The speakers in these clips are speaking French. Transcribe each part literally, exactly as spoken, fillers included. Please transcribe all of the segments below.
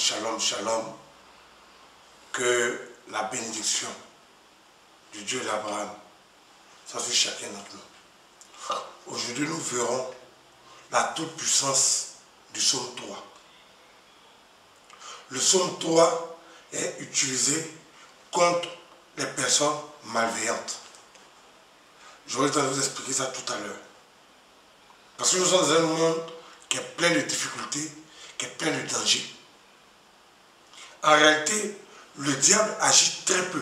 shalom, shalom, que la bénédiction du Dieu d'Abraham soit sur chacun d'entre nous. Aujourd'hui, nous verrons la toute-puissance du psaume trois. Le psaume trois est utilisé contre les personnes malveillantes. J'aurai le temps de vous expliquer ça tout à l'heure. Parce que nous sommes dans un monde qui est plein de difficultés, qui est plein de dangers. En réalité, le diable agit très peu.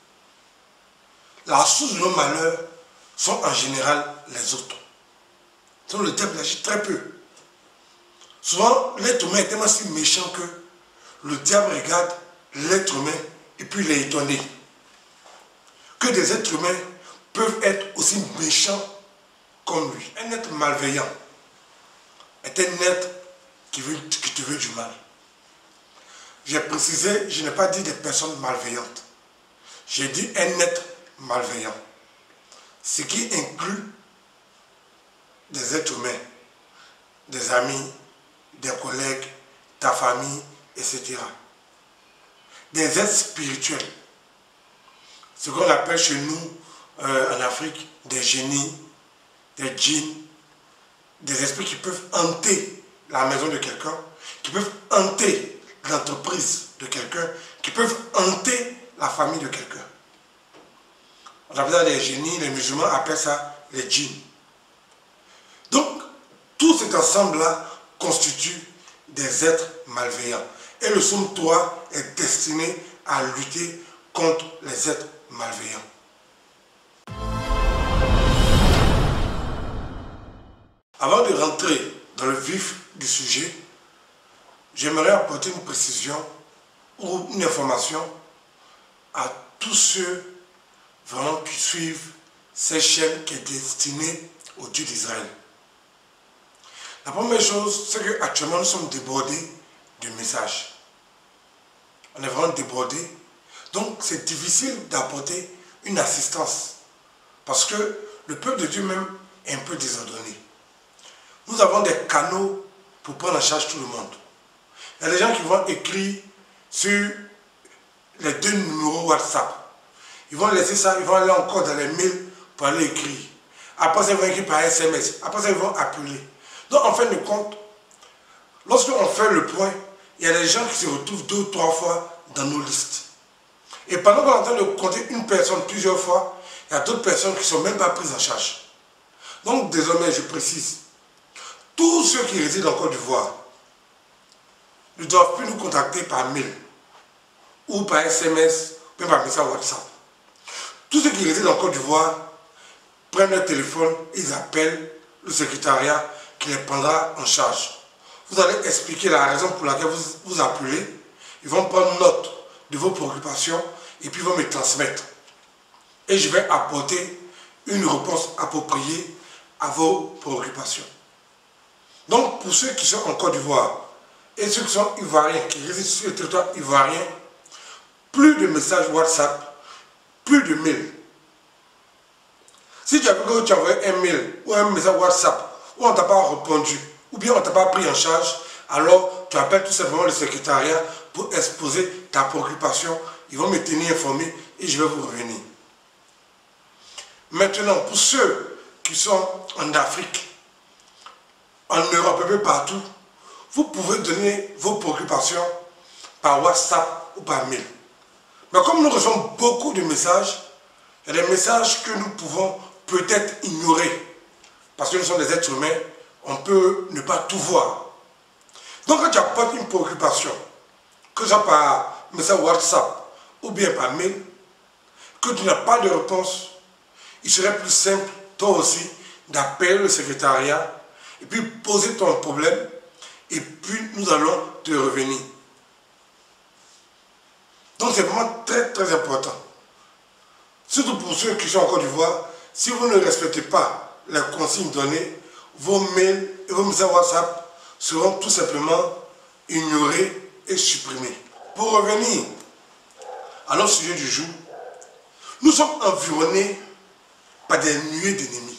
La source de nos malheurs sont en général les autres. Donc le diable agit très peu. Souvent, l'être humain est tellement si méchant que le diable regarde l'être humain et puis il est étonné. Que des êtres humains peuvent être aussi méchants comme lui. Un être malveillant est un être qui, veut, qui te veut du mal. J'ai précisé, je n'ai pas dit des personnes malveillantes. J'ai dit un être malveillant. Ce qui inclut des êtres humains, des amis, des collègues, ta famille, et cetera. Des êtres spirituels. Ce qu'on appelle chez nous, euh, en Afrique, des génies, des djinns, des esprits qui peuvent hanter la maison de quelqu'un, qui peuvent hanter l'entreprise de quelqu'un, qui peuvent hanter la famille de quelqu'un. On appelle ça des génies, les musulmans appellent ça les djinns. Donc, tout cet ensemble-là constitue des êtres malveillants. Et le psaume trois est destiné à lutter contre les êtres malveillants. Avant de rentrer dans le vif du sujet, j'aimerais apporter une précision ou une information à tous ceux vraiment qui suivent cette chaîne qui est destinée au Dieu d'Israël. La première chose, c'est qu'actuellement nous sommes débordés de messages. On est vraiment débordés. Donc c'est difficile d'apporter une assistance. Parce que le peuple de Dieu même est un peu désordonné. Nous avons des canaux pour prendre en charge tout le monde. Il y a des gens qui vont écrire sur les deux numéros WhatsApp. Ils vont laisser ça, ils vont aller encore dans les mails pour aller écrire. Après ça, ils vont écrire par S M S. Après ça, ils vont appeler. Donc en fin de compte, lorsqu'on fait le point, il y a des gens qui se retrouvent deux ou trois fois dans nos listes. Et pendant qu'on est en train de compter une personne plusieurs fois, il y a d'autres personnes qui ne sont même pas prises en charge. Donc désormais, je précise, tous ceux qui résident en Côte d'Ivoire ne doivent plus nous contacter par mail ou par S M S, même par message WhatsApp. Tous ceux qui résident en Côte d'Ivoire prennent leur téléphone, ils appellent le secrétariat qui les prendra en charge. Vous allez expliquer la raison pour laquelle vous vous appelez. Ils vont prendre note de vos préoccupations et puis ils vont me transmettre. Et je vais apporter une réponse appropriée à vos préoccupations. Donc pour ceux qui sont en Côte d'Ivoire et ceux qui sont ivoiriens, qui résident sur le territoire ivoirien, plus de messages WhatsApp, plus de mails. Si tu as vu que tu as envoyé un mail ou un message WhatsApp où on ne t'a pas répondu, ou bien on ne t'a pas pris en charge, alors tu appelles tout simplement le secrétariat pour exposer ta préoccupation. Ils vont me tenir informé et je vais vous revenir. Maintenant, pour ceux qui sont en Afrique, en Europe, un peu partout, vous pouvez donner vos préoccupations par WhatsApp ou par mail. Mais comme nous recevons beaucoup de messages, il y a des messages que nous pouvons peut-être ignorer. Parce que nous sommes des êtres humains, on peut ne pas tout voir. Donc quand tu apportes une préoccupation, que ce soit par message WhatsApp ou bien par mail, que tu n'as pas de réponse, il serait plus simple, toi aussi, d'appeler le secrétariat et puis poser ton problème et puis nous allons te revenir. Donc c'est vraiment très très important. Surtout pour ceux qui sont en Côte d'Ivoire, si vous ne respectez pas les consignes données, vos mails et vos messages WhatsApp seront tout simplement ignorés et supprimés. Pour revenir à notre sujet du jour, nous sommes environnés par des nuées d'ennemis.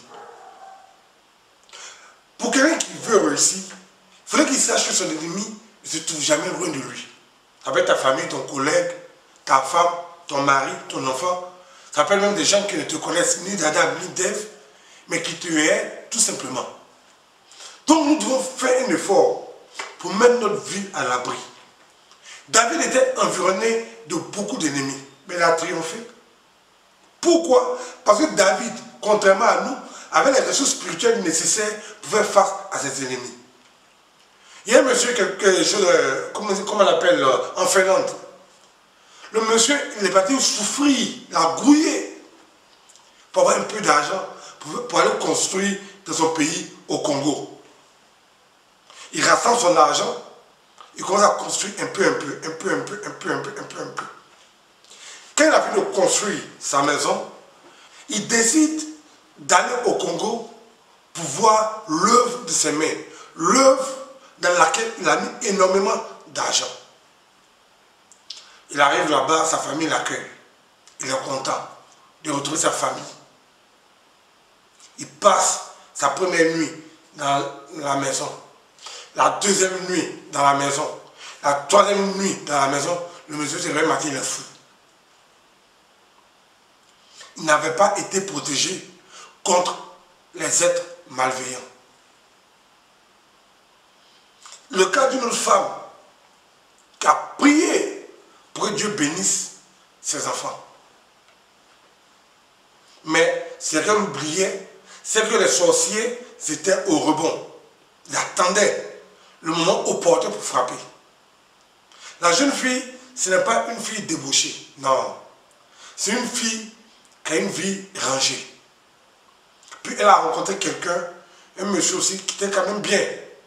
Pour quelqu'un qui veut réussir, il faudrait qu'il sache que son ennemi ne se trouve jamais loin de lui. Ça peut être ta famille, ton collègue, ta femme, ton mari, ton enfant. Ça peut être même des gens qui ne te connaissent ni d'Adam ni d'Ève, mais qui te aident tout simplement. Donc nous devons faire un effort pour mettre notre vie à l'abri. David était environné de beaucoup d'ennemis, mais il a triomphé. Pourquoi? Parce que David, contrairement à nous, avait les ressources spirituelles nécessaires pour faire face à ses ennemis. Il y a un monsieur, quelque chose, comment, comment on l'appelle, en Finlande. Le monsieur, il est parti souffrir, il a grouillé pour avoir un peu d'argent, pour, pour aller construire dans son pays, au Congo. Il rassemble son argent, il commence à construire un peu, un peu, un peu, un peu, un peu, un peu, un peu, un peu. Quand il a fini de construire sa maison, il décide d'aller au Congo pour voir l'œuvre de ses mains, l'œuvre dans laquelle il a mis énormément d'argent. Il arrive là-bas, sa famille l'accueille. Il est content de retrouver sa famille. Il passe sa première nuit dans la maison, la deuxième nuit dans la maison, la troisième nuit dans la maison. Le monsieur se réveille matin, il est fou. Il n'avait pas été protégé contre les êtres malveillants. Le cas d'une autre femme qui a prié pour que Dieu bénisse ses enfants. Mais ce qu'elle oubliait, c'est que les sorciers étaient au rebond. Ils attendaient le moment opportun pour frapper. La jeune fille, ce n'est pas une fille débauchée, non. C'est une fille qui a une vie rangée. Puis elle a rencontré quelqu'un, un monsieur aussi, qui était quand même bien.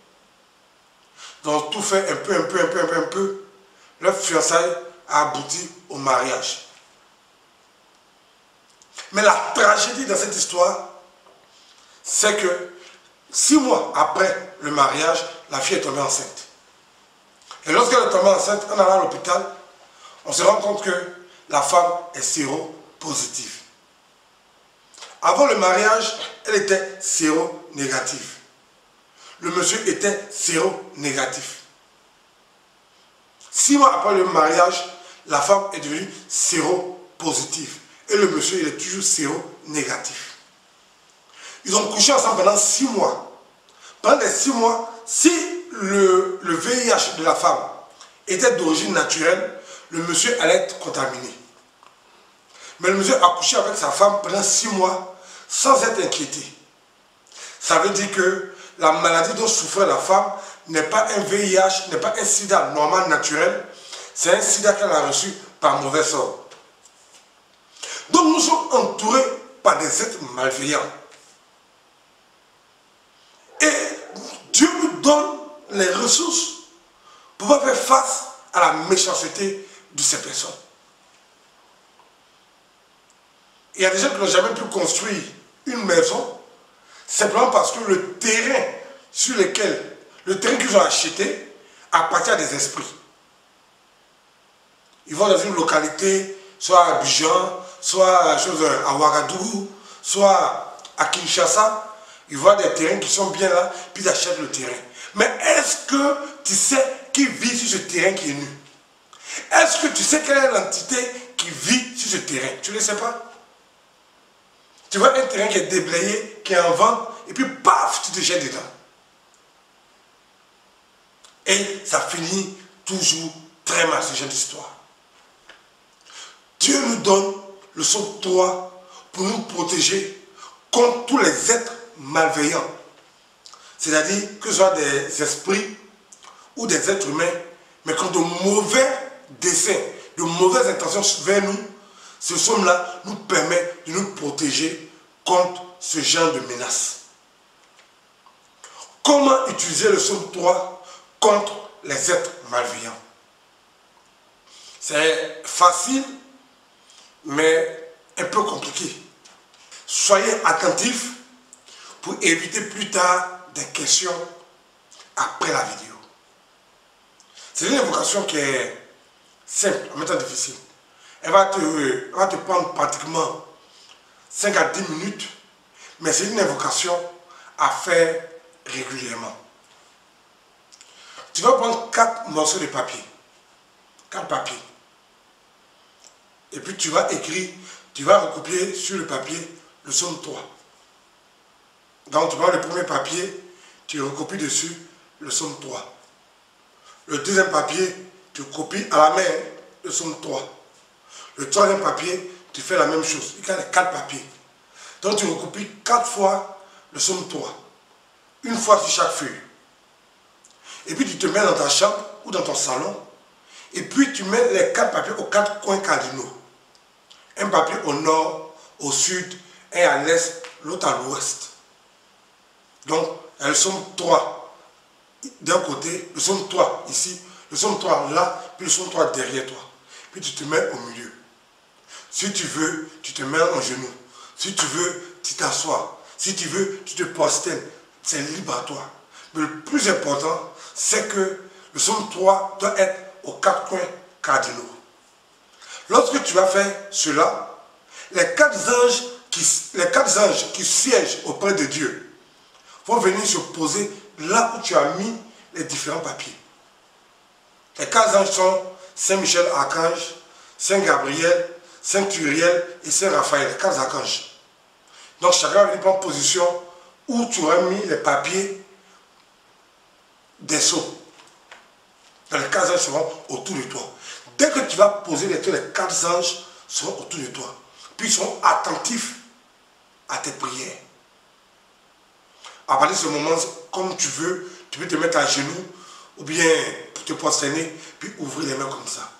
Donc tout fait un peu, un peu, un peu, un peu, un peu. Leur fiançailles a abouti au mariage. Mais la tragédie dans cette histoire, c'est que six mois après le mariage, la fille est tombée enceinte. Et lorsqu'elle est tombée enceinte, en allant à l'hôpital, on se rend compte que la femme est séropositive. Avant le mariage, elle était séronégative. Le monsieur était séronégatif. Six mois après le mariage, la femme est devenue séropositive. Et le monsieur, il est toujours séronégatif. Ils ont couché ensemble pendant six mois. Pendant les six mois, si le, le V I H de la femme était d'origine naturelle, le monsieur allait être contaminé. Mais le monsieur a couché avec sa femme pendant six mois sans être inquiété. Ça veut dire que la maladie dont souffrait la femme n'est pas un V I H, n'est pas un sida normal, naturel. C'est un sida qu'elle a reçu par mauvais sort. Donc nous sommes entourés par des êtres malveillants. Et Dieu nous donne les ressources pour pouvoir faire face à la méchanceté de ces personnes. Il y a des gens qui n'ont jamais pu construire une maison simplement parce que le terrain sur lequel, le terrain qu'ils ont acheté appartient à des esprits. Ils vont dans une localité, soit à Abidjan, soit à Ouagadougou, soit à Kinshasa. Ils voient des terrains qui sont bien là, puis ils achètent le terrain. Mais est-ce que tu sais qui vit sur ce terrain qui est nu? Est-ce que tu sais quelle est l'entité qui vit sur ce terrain? Tu ne le sais pas? Tu vois un terrain qui est déblayé, qui est en vente, et puis paf, tu te jettes dedans. Et ça finit toujours très mal, ce genre d'histoire. Dieu nous donne le psaume trois pour nous protéger contre tous les êtres malveillants. C'est-à-dire que ce soit des esprits ou des êtres humains, mais qui ont de mauvais desseins, de mauvaises intentions vers nous. Ce psaume-là nous permet de nous protéger contre ce genre de menaces. Comment utiliser le psaume trois contre les êtres malveillants? C'est facile, mais un peu compliqué. Soyez attentifs pour éviter plus tard des questions après la vidéo. C'est une invocation qui est simple, en même temps difficile. Elle va te, elle va te prendre pratiquement cinq à dix minutes, mais c'est une invocation à faire régulièrement. Tu vas prendre quatre morceaux de papier. quatre papiers. Et puis tu vas écrire, tu vas recopier sur le papier le somme trois. Donc tu prends le premier papier, tu recopies dessus le somme trois. Le deuxième papier, tu copies à la main le somme trois. Le troisième papier, tu fais la même chose. Il y a les quatre papiers. Donc tu recopies quatre fois le somme trois. Une fois sur chaque feuille. Et puis tu te mets dans ta chambre ou dans ton salon. Et puis tu mets les quatre papiers aux quatre coins cardinaux. Un papier au nord, au sud, un à l'est, l'autre à l'ouest. Donc, le somme trois d'un côté, le somme trois ici, le somme trois là, puis le somme trois derrière toi. Puis tu te mets au milieu. Si tu veux, tu te mets en genou. Si tu veux, tu t'assois. Si tu veux, tu te prosternes. C'est libre à toi. Mais le plus important, c'est que le somme trois doit être aux quatre coins cardinaux. Lorsque tu vas faire cela, les quatre anges qui, les quatre anges qui siègent auprès de Dieu vont venir se poser là où tu as mis les différents papiers. Les quatre anges sont Saint Michel Archange, Saint Gabriel, Saint Uriel et Saint Raphaël, les quatre archanges. Donc chacun va prendre position où tu auras mis les papiers des sceaux. Les quatre anges seront autour de toi. Dès que tu vas poser les tours, les quatre anges seront autour de toi. Puis ils seront attentifs à tes prières. À partir de ce moment, comme tu veux, tu peux te mettre à genoux ou bien te prosterner, puis ouvrir les mains comme ça.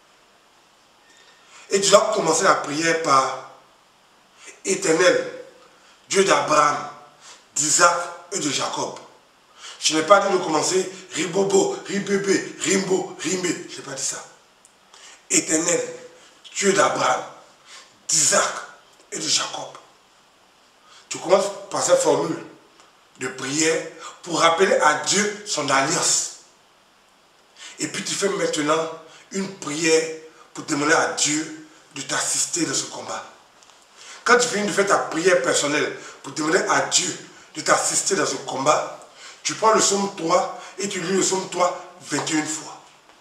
Et tu vas commencer la prière par Éternel, Dieu d'Abraham, d'Isaac et de Jacob. Je n'ai pas dit de commencer Ribobo, Ribébé, Rimbo, Rimé. Je n'ai pas dit ça. Éternel, Dieu d'Abraham, d'Isaac et de Jacob. Tu commences par cette formule de prière pour rappeler à Dieu son alliance. Et puis tu fais maintenant une prière pour demander à Dieu de t'assister dans ce combat. Quand tu finis de faire ta prière personnelle pour demander à Dieu de t'assister dans ce combat, tu prends le psaume trois et tu lis le psaume trois vingt et une fois.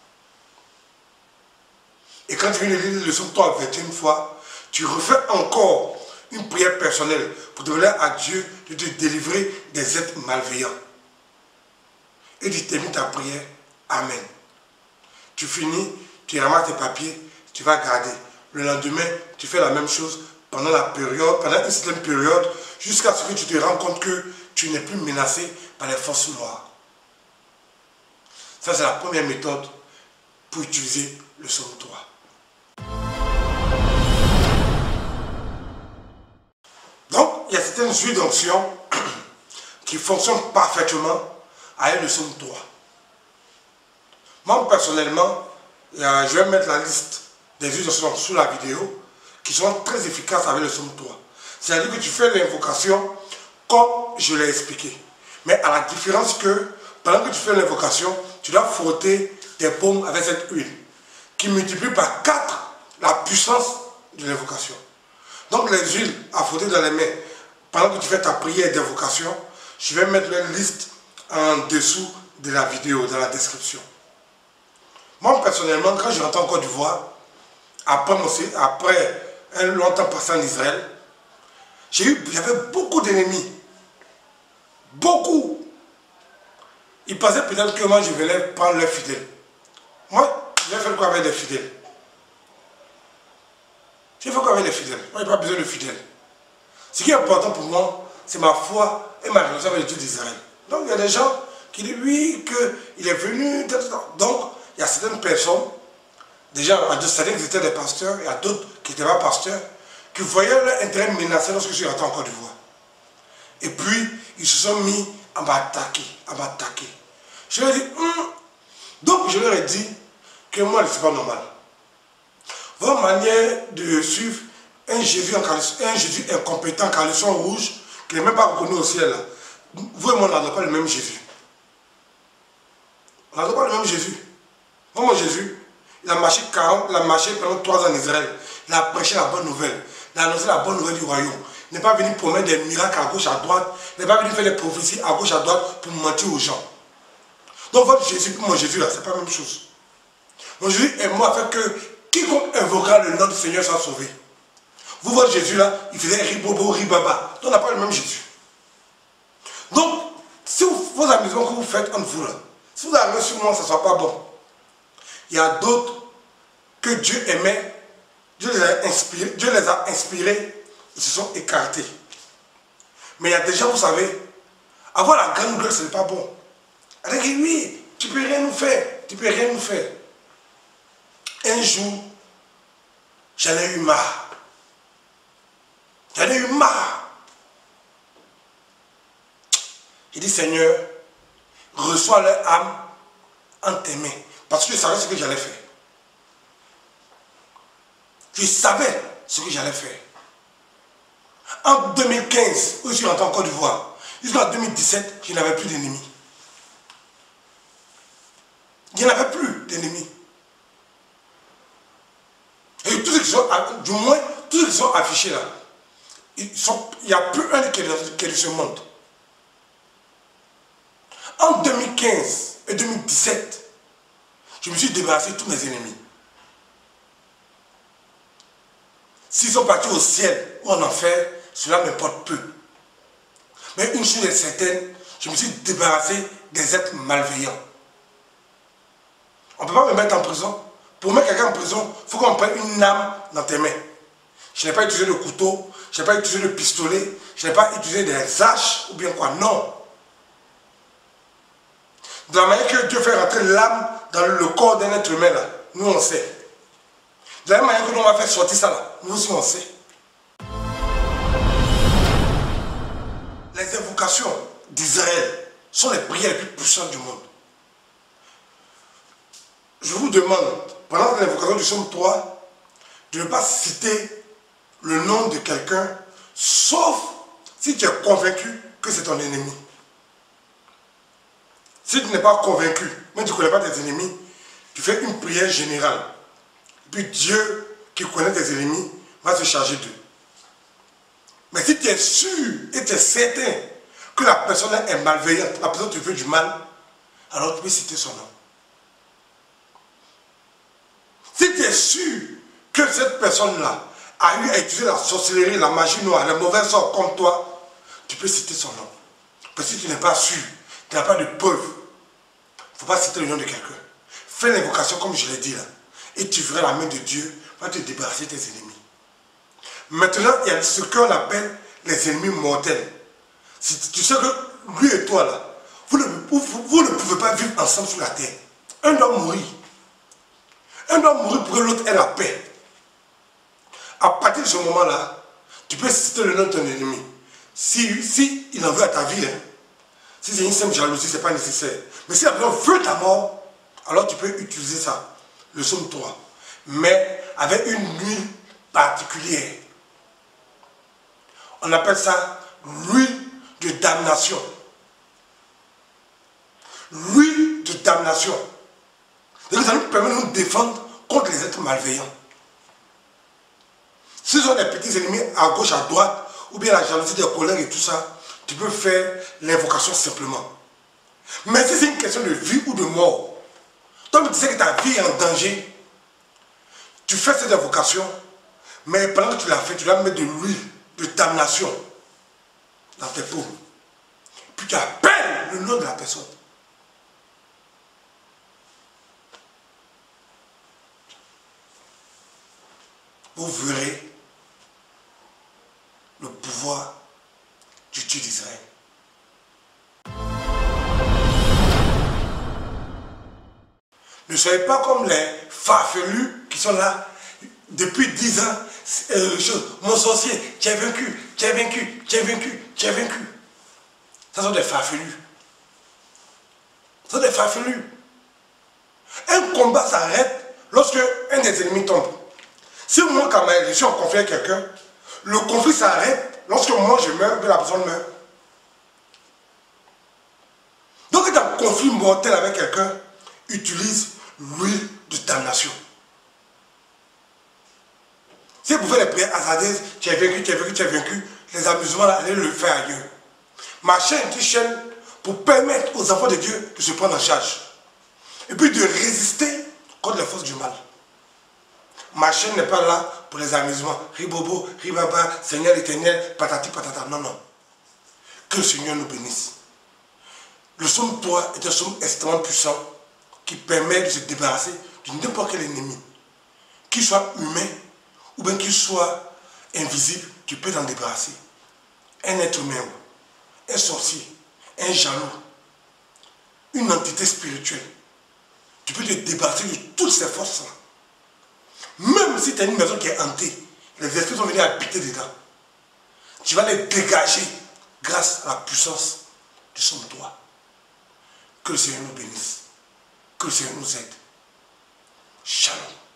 Et quand tu viens de lire le psaume trois vingt et une fois, tu refais encore une prière personnelle pour demander à Dieu de te délivrer des êtres malveillants. Et tu termines ta prière. Amen. Tu finis, tu ramasses tes papiers, tu vas garder. Le lendemain, tu fais la même chose pendant la période, pendant une certaine période, jusqu'à ce que tu te rends compte que tu n'es plus menacé par les forces noires. Ça, c'est la première méthode pour utiliser le psaume trois. Donc, il y a certaines huiles d'onction qui fonctionnent parfaitement avec le psaume trois. Moi, personnellement, je vais mettre la liste des huiles d'onction sous la vidéo qui sont très efficaces avec le psaume trois. C'est-à-dire que tu fais l'invocation comme je l'ai expliqué. Mais à la différence que, pendant que tu fais l'invocation, tu dois frotter tes paumes avec cette huile qui multiplie par quatre la puissance de l'invocation. Donc les huiles à frotter dans les mains, pendant que tu fais ta prière d'invocation, je vais mettre la liste en dessous de la vidéo, dans la description. Moi personnellement, quand je rentre en Côte d'Ivoire, après, après un long temps passé en Israël, j'avais beaucoup d'ennemis. Beaucoup. Ils pensaient peut-être que moi je venais prendre leurs fidèles. Moi, j'ai fait quoi avec les fidèles? J'ai fait quoi avec les fidèles? Moi, je n'ai pas besoin de fidèles. Ce qui est important pour moi, c'est ma foi et ma relation avec le Dieu d'Israël. Donc, il y a des gens qui disent oui, qu'il est venu. Donc, il y a certaines personnes, déjà, certains qui étaient des pasteurs, il y a d'autres qui n'étaient pas pasteurs, qui voyaient leur intérêt menacé lorsque je suis rentré en Côte d'Ivoire. Et puis, ils se sont mis à m'attaquer, à m'attaquer. Je leur ai dit, hum. Donc je leur ai dit que moi, ce n'est pas normal. Votre manière de suivre un Jésus, en un Jésus incompétent, caleçon rouge, qui n'est même pas reconnu au ciel, là. Vous et moi, on n'adore pas le même Jésus. On n'adore pas le même Jésus. Moi, mon Jésus, il a marché quarante, il a marché pendant trois ans en Israël. Il a prêché la bonne nouvelle. Il a annoncé la bonne nouvelle du royaume. Il n'est pas venu promettre des miracles à gauche, à droite. Il n'est pas venu faire des prophéties à gauche, à droite pour mentir aux gens. Donc votre Jésus, pour mon Jésus, là, ce n'est pas la même chose. Donc Jésus est mort afin que quiconque invoquera le nom du Seigneur soit sauvé. Vous voyez Jésus là, il faisait ribobo, ribaba. Donc on n'a pas le même Jésus. Donc, si vous, vos amusements que vous faites entre vous là, si vous arrivez sur moi, ça ne soit pas bon. Il y a d'autres que Dieu aimait, Dieu les a inspirés, Dieu les a inspirés, ils se sont écartés. Mais il y a des gens, vous savez, avoir la grande gueule, ce n'est pas bon. Elle dit oui, tu ne peux rien nous faire, tu ne peux rien nous faire. Un jour, j'en ai eu marre. J'en ai eu marre. J'ai dit, Seigneur, reçois leur âme en tes mains. Parce que je savais ce que j'allais faire. Je savais ce que j'allais faire. En deux mille quinze, où je suis rentré en Côte d'Ivoire, jusqu'en deux mille dix-sept, je n'avais plus d'ennemis. Il n'y en avait plus d'ennemis. Et tous ceux qui sont, du moins, tous ceux qui sont affichés là, ils sont, il n'y a plus un qui est de ce monde. En deux mille quinze et deux mille dix-sept, je me suis débarrassé de tous mes ennemis. S'ils sont partis au ciel ou en enfer, cela m'importe peu. Mais une chose est certaine, je me suis débarrassé des êtres malveillants. On ne peut pas me mettre en prison. Pour mettre quelqu'un en prison, il faut qu'on prenne une âme dans tes mains. Je n'ai pas utilisé le couteau, je n'ai pas utilisé le pistolet, je n'ai pas utilisé des haches ou bien quoi, non. De la manière que Dieu fait rentrer l'âme dans le corps d'un être humain, là, nous on sait. De la même manière que nous on va faire sortir ça là, nous aussi on sait. Les invocations d'Israël sont les prières les plus puissantes du monde. Je vous demande, pendant l'invocation du psaume trois, de ne pas citer le nom de quelqu'un, sauf si tu es convaincu que c'est ton ennemi. Si tu n'es pas convaincu, même tu ne connais pas tes ennemis, tu fais une prière générale. Et puis Dieu, qui connaît tes ennemis, va se charger d'eux. Mais si tu es sûr et tu es certain que la personne est malveillante, la personne te fait du mal, alors tu peux citer son nom. Si tu es sûr que cette personne-là a eu à utiliser la sorcellerie, la magie noire, les mauvais sorts comme toi, tu peux citer son nom. Parce que si tu n'es pas sûr, tu n'as pas de preuve, il ne faut pas citer le nom de quelqu'un. Fais l'invocation comme je l'ai dit là. Et tu verras la main de Dieu va te débarrasser de tes ennemis. Maintenant, il y a ce qu'on appelle les ennemis mortels. Si tu sais que lui et toi là, vous ne, vous, vous ne pouvez pas vivre ensemble sur la terre. Un doit mourir. Un doit mourir pour que l'autre ait la paix. À partir de ce moment-là, tu peux citer le nom de ton ennemi. Si, si il en veut à ta vie, hein, si c'est une simple jalousie, ce n'est pas nécessaire. Mais si la personne veut ta mort, alors tu peux utiliser ça, le psaume trois. Mais avec une huile particulière. On appelle ça l'huile de damnation. L'huile de damnation. Donc ça nous permet de nous défendre contre les êtres malveillants. Si ce sont des petits ennemis à gauche, à droite, ou bien la jalousie, la colère et tout ça, tu peux faire l'invocation simplement. Mais si c'est une question de vie ou de mort, toi tu sais que ta vie est en danger, tu fais cette invocation, mais pendant que tu l'as fait, tu dois mettre de l'huile de damnation dans tes paumes. Puis tu appelles le nom de la personne. Vous verrez le pouvoir du Dieu d'Israël. Ne soyez pas comme les farfelus qui sont là depuis dix ans. Euh, mon sorcier, tu es vaincu, tu es vaincu, tu es vaincu, tu es vaincu. Ce sont des farfelus. Ce sont des farfelus. Un combat s'arrête lorsque un des ennemis tombe. Si moi, quand je suis en conflit avec quelqu'un, le conflit s'arrête lorsque moi je meurs, que la personne meurt. Donc, quand tu as un conflit mortel avec quelqu'un, utilise l'huile de damnation. Si vous faites les prières hasardeuses, tu es vaincu, tu es vaincu, tu es vaincu, les amusements, là, allez le faire ailleurs. Ma chaîne est une chaîne pour permettre aux enfants de Dieu de se prendre en charge. Et puis de résister contre les forces du mal. Ma chaîne n'est pas là pour les amusements. Ribobo, ribaba, Seigneur éternel, patati patata. Non, non. Que le Seigneur nous bénisse. Le psaume trois est un psaume extrêmement puissant qui permet de se débarrasser de n'importe quel ennemi. Qu'il soit humain ou bien qu'il soit invisible, tu peux t'en débarrasser. Un être humain, un sorcier, un jaloux, une entité spirituelle. Tu peux te débarrasser de toutes ces forces-là. Même si tu as une maison qui est hantée, les esprits sont venus habiter dedans. Tu vas les dégager grâce à la puissance de son doigt. Que le Seigneur nous bénisse. Que le Seigneur nous aide. Shalom.